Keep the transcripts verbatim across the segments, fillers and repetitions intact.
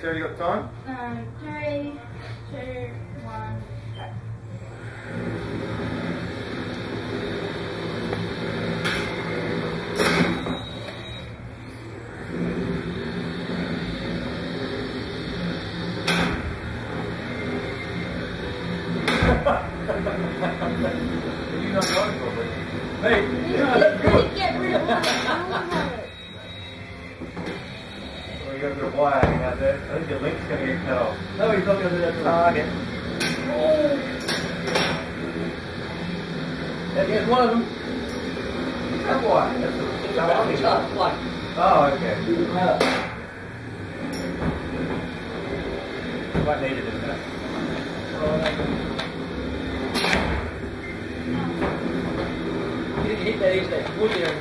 Sarah, you got time? Um, three, two, one, go. Did you not know it properly? Hey! Get rid of one. Well, you got a bit of wire hanging out there. I think your link's going to get cut off. No, he's not going to do that. Oh, okay. Oh! Yeah, here's one of them. That wire. That's the that one. Oh, okay. Quite needed, isn't it? You didn't hit that edge, that wood there.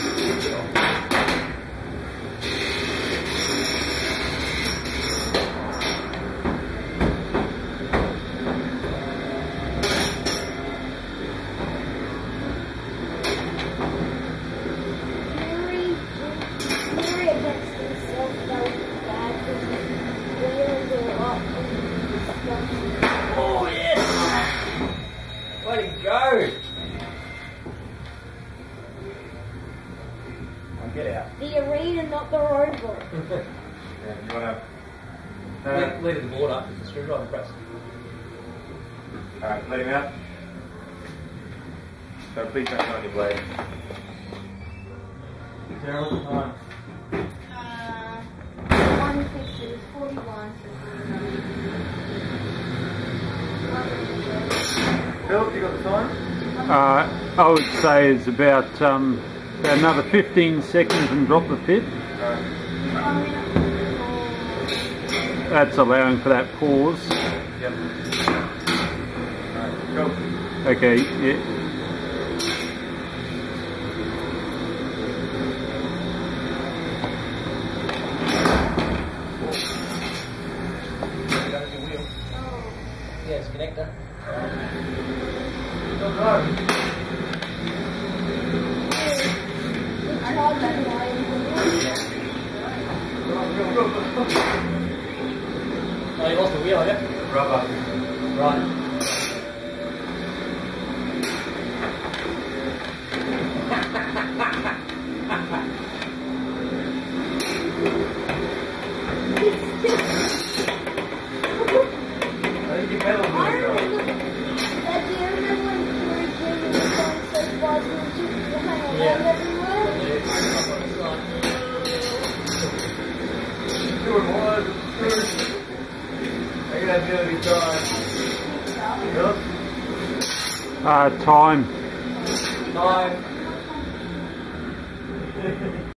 Oh, yes! Way to go! I'll get out. The arena, not the robot. Yeah, you want to... Uh, Leave the board up with the screwdriver press. Alright, let him out. So please don't turn on your blade. Sarah, what's the time? Uh, one fifty, forty-one. Philip, you got the time? Uh, I would say it's about, um, about another fifteen seconds and drop the pit. Alright. That's allowing for that pause. Yep. Alright, go. Okay, yeah. Yeah, it's a connector. Go, go. Oh, you lost the wheel, have you? Rubber. Right. I think your pedals I will go. remember that the owner when you were doing the song so far, you were just hang around Yeah. everywhere. Two or more. Are you going to do it time? Philip? Uh, time. Time.